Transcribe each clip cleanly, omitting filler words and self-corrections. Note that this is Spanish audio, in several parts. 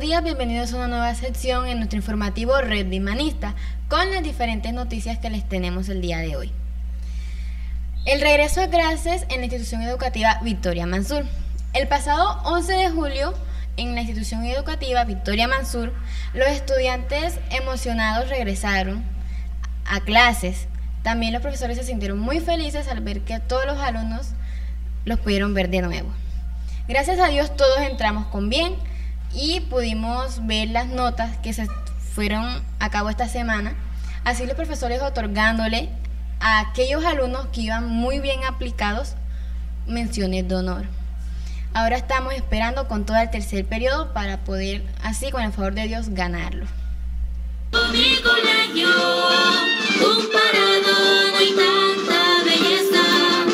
días, bienvenidos a una nueva sección en nuestro informativo Red Bimanista, con las diferentes noticias que les tenemos el día de hoy. El regreso a clases en la institución educativa Victoria Mansur. El pasado 11 de julio, en la institución educativa Victoria Mansur, los estudiantes emocionados regresaron a clases. También los profesores se sintieron muy felices al ver que todos los alumnos los pudieron ver de nuevo. Gracias a Dios todos entramos con bien y pudimos ver las notas que se fueron a cabo esta semana, así los profesores otorgándole a aquellos alumnos que iban muy bien aplicados menciones de honor. Ahora estamos esperando con todo el tercer periodo para poder, así con el favor de Dios, ganarlo. Mi colegio, un parador y tanta belleza.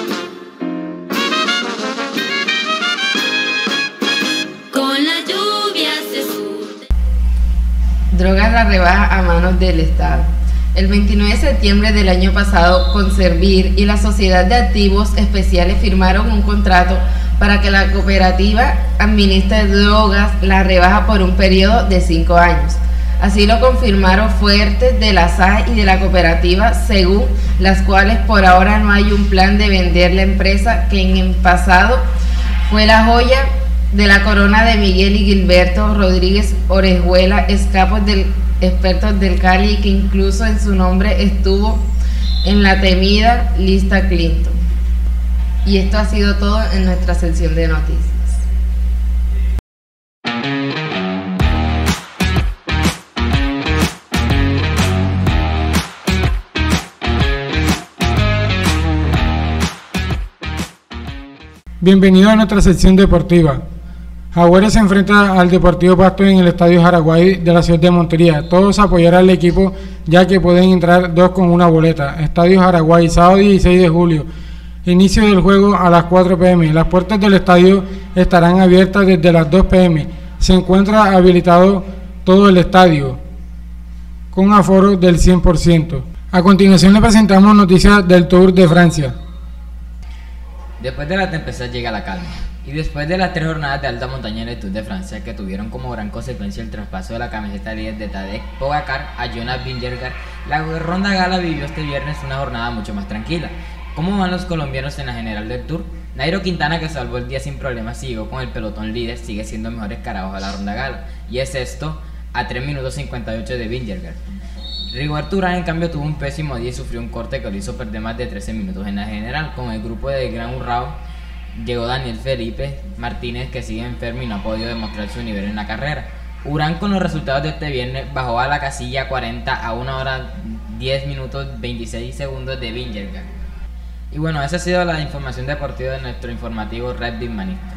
Con la lluvia se surte. Drogas la rebaja a manos del Estado. El 29 de septiembre del año pasado, Conservir y la Sociedad de Activos Especiales firmaron un contrato para que la cooperativa administre drogas la rebaja por un periodo de 5 años. Así lo confirmaron fuentes de la SAE y de la cooperativa, según las cuales por ahora no hay un plan de vender la empresa que en el pasado fue la joya de la corona de Miguel y Gilberto Rodríguez Orejuela, expertos del Cali, que incluso en su nombre estuvo en la temida lista Clinton. Y esto ha sido todo en nuestra sección de noticias. Bienvenido a nuestra sección deportiva. Jaguares se enfrenta al Deportivo Pasto en el Estadio Jaraguay de la ciudad de Montería. Todos apoyarán al equipo, ya que pueden entrar 2 con una boleta. Estadio Jaraguay, sábado 16 de julio. Inicio del juego a las 4 p.m. Las puertas del estadio estarán abiertas desde las 2 p.m. Se encuentra habilitado todo el estadio, con aforo del 100%. A continuación le presentamos noticias del Tour de Francia. Después de la tempestad llega la calma, y después de las 3 jornadas de alta montaña en el Tour de Francia, que tuvieron como gran consecuencia el traspaso de la camiseta líder de Tadej Pogacar a Jonas Vingegaard, la Ronda Gala vivió este viernes una jornada mucho más tranquila. ¿Cómo van los colombianos en la general del Tour? Nairo Quintana, que salvó el día sin problemas y llegó con el pelotón líder, sigue siendo mejor escarabajo a la Ronda Gala, y es esto a 3 minutos 58 de Vingegaard. Rigoberto Urán, en cambio, tuvo un pésimo día y sufrió un corte que lo hizo perder más de 13 minutos en la general. Con el grupo de Gran Urrao llegó Daniel Felipe Martínez, que sigue enfermo y no ha podido demostrar su nivel en la carrera. Urán, con los resultados de este viernes, bajó a la casilla 40 a 1 hora 10 minutos 26 segundos de Vingegaard. Y bueno, esa ha sido la información deportiva de nuestro informativo Red Bimanista.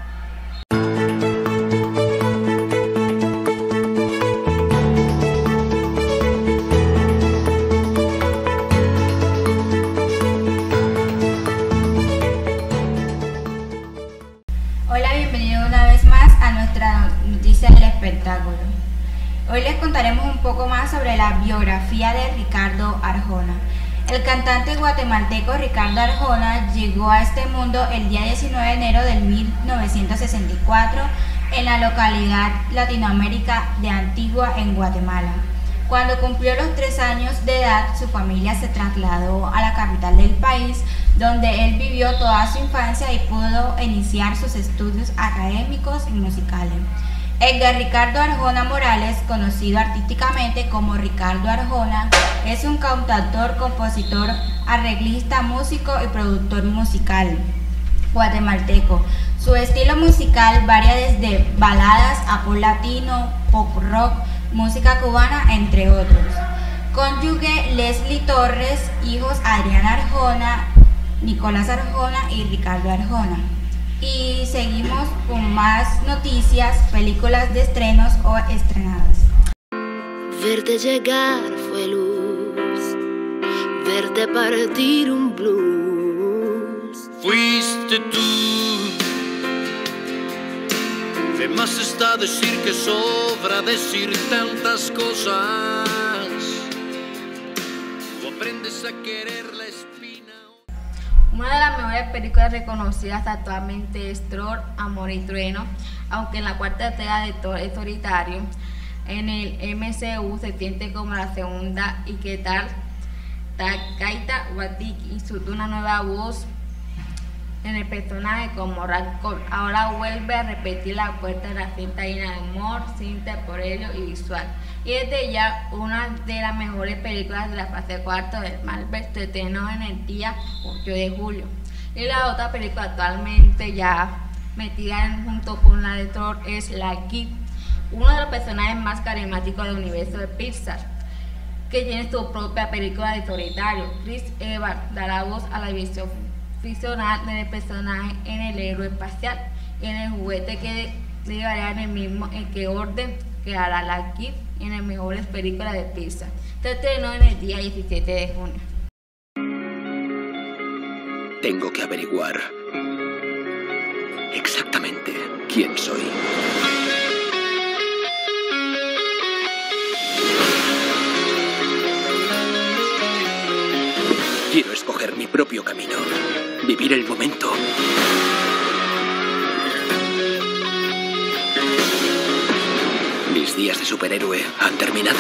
Hola, bienvenidos una vez más a nuestra noticia del espectáculo. Hoy les contaremos un poco más sobre la biografía de Ricardo Arjona. El cantante guatemalteco Ricardo Arjona llegó a este mundo el día 19 de enero de 1964 en la localidad latinoamérica de Antigua, en Guatemala. Cuando cumplió los 3 años de edad, su familia se trasladó a la capital del país, donde él vivió toda su infancia y pudo iniciar sus estudios académicos y musicales. Edgar Ricardo Arjona Morales, conocido artísticamente como Ricardo Arjona, es un cantautor, compositor, arreglista, músico y productor musical guatemalteco. Su estilo musical varía desde baladas a pop latino, pop rock, música cubana, entre otros. Cónyuge Leslie Torres, hijos Adriana Arjona, Nicolás Arjona y Ricardo Arjona. Y seguimos con más noticias, películas de estrenos o estrenadas. Verte llegar fue luz, verte partir un blues. Fuiste tú. ¿Qué más está decir que sobra decir tantas cosas? O aprendes a querer la espina. Una de las mejores películas reconocidas actualmente es Thor, Amor y Trueno, aunque en la cuarta entrega de Thor es solitario. En el MCU se siente como la segunda y que tal Taika Waititi insultó una nueva voz en el personaje como Ragnarok. Ahora vuelve a repetir la puerta de la cinta llena de humor, temporal y visual. Y desde ya una de las mejores películas de la fase 4 del Marvel se estrenó en el día 8 de julio. Y la otra película actualmente ya metida junto con la de Thor es Loki, uno de los personajes más carismáticos del universo de Pixar, que tiene su propia película de solitario. Chris Evans dará voz a la visión ficcional del personaje en el héroe espacial y en el juguete que llegará en el mismo en qué orden quedará Loki en las mejores películas de Pixar. Se estrenó en el día 17 de junio. Tengo que averiguar exactamente quién soy. Quiero escoger mi propio camino, vivir el momento. Mis días de superhéroe han terminado.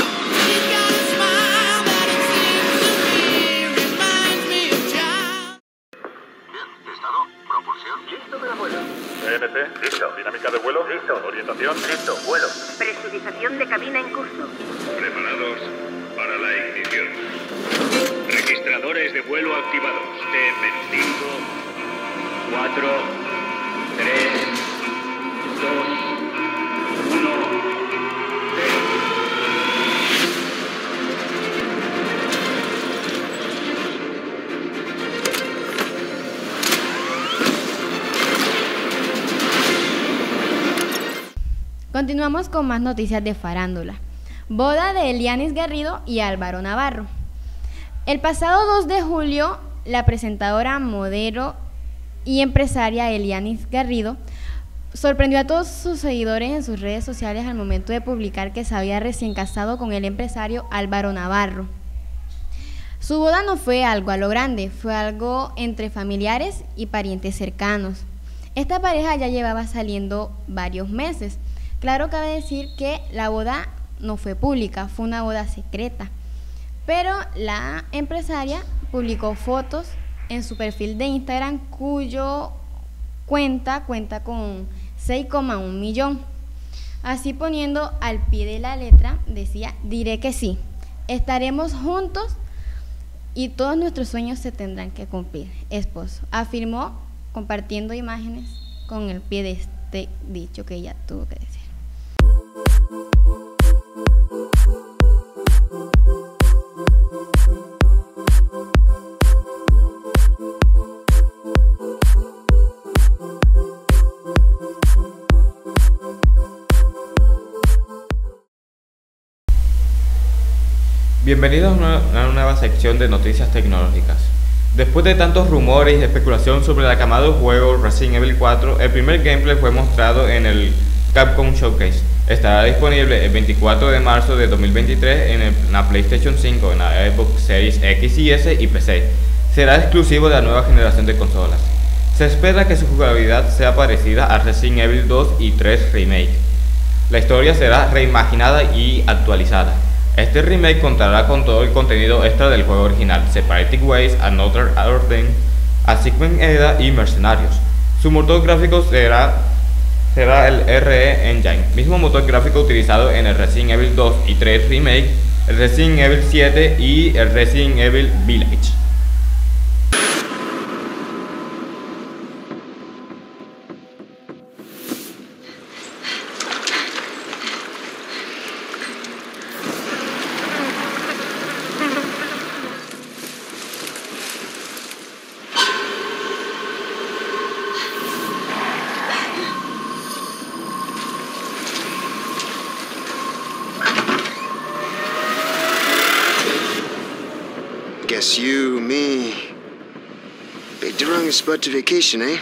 Listo para vuelo. ENC, listo. Dinámica de vuelo, listo. Orientación, listo. Vuelo. Presurización de cabina en curso. Preparados para la ignición. Registradores de vuelo activados. T-5, 4, 3, 2, 1, 0. Continuamos con más noticias de farándula. Boda de Elianis Garrido y Álvaro Navarro. El pasado 2 de julio, la presentadora, modelo y empresaria Elianis Garrido sorprendió a todos sus seguidores en sus redes sociales al momento de publicar que se había recién casado con el empresario Álvaro Navarro. Su boda no fue algo a lo grande, fue algo entre familiares y parientes cercanos. Esta pareja ya llevaba saliendo varios meses. Claro, cabe decir que la boda no fue pública, fue una boda secreta. Pero la empresaria publicó fotos en su perfil de Instagram, cuyo cuenta con 6,1 millón. Así poniendo al pie de la letra, decía: diré que sí, estaremos juntos y todos nuestros sueños se tendrán que cumplir, esposo, afirmó compartiendo imágenes con el pie de este dicho que ella tuvo que decir. Bienvenidos a una nueva sección de noticias tecnológicas. Después de tantos rumores y especulación sobre el aclamado juego Resident Evil 4, el primer gameplay fue mostrado en el Capcom Showcase. Estará disponible el 24 de marzo de 2023 en la PlayStation 5, en la Xbox Series X y S y PC. Será exclusivo de la nueva generación de consolas. Se espera que su jugabilidad sea parecida a Resident Evil 2 y 3 Remake. La historia será reimaginada y actualizada. Este remake contará con todo el contenido extra del juego original, Separated Ways, Another Order, Assignment Eda y Mercenarios. Su motor gráfico será el RE Engine, mismo motor gráfico utilizado en el Resident Evil 2 y 3 Remake, el Resident Evil 7 y el Resident Evil Village. Guess you, me, picked the wrong spot to vacation, eh?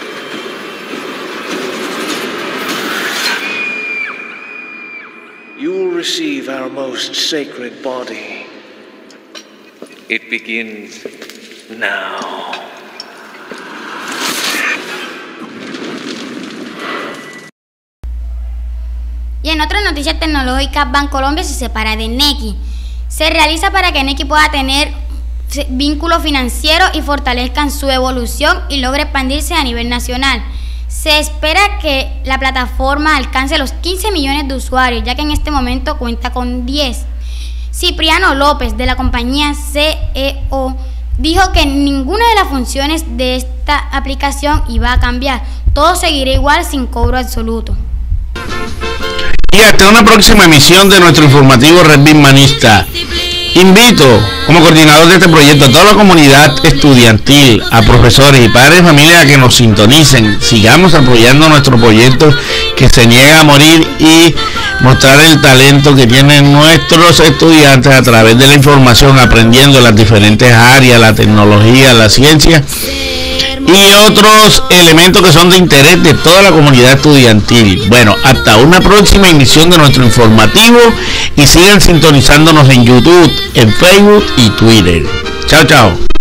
You most sacred body. It begins now. Y en otras noticias tecnológicas, Bancolombia se separa de Nequi. Se realiza para que Nequi pueda tener vínculos financieros y fortalezcan su evolución y logre expandirse a nivel nacional. Se espera que la plataforma alcance los 15 millones de usuarios, ya que en este momento cuenta con 10. Cipriano López, de la compañía CEO, dijo que ninguna de las funciones de esta aplicación iba a cambiar. Todo seguirá igual sin cobro absoluto. Y hasta una próxima emisión de nuestro informativo Red Birmanista. Invito como coordinador de este proyecto a toda la comunidad estudiantil, a profesores y padres de familia a que nos sintonicen. Sigamos apoyando nuestro proyecto que se niega a morir y mostrar el talento que tienen nuestros estudiantes a través de la información, aprendiendo las diferentes áreas, la tecnología, la ciencia y otros elementos que son de interés de toda la comunidad estudiantil. Bueno, hasta una próxima emisión de nuestro informativo y sigan sintonizándonos en YouTube, en Facebook y Twitter. Chao, chao.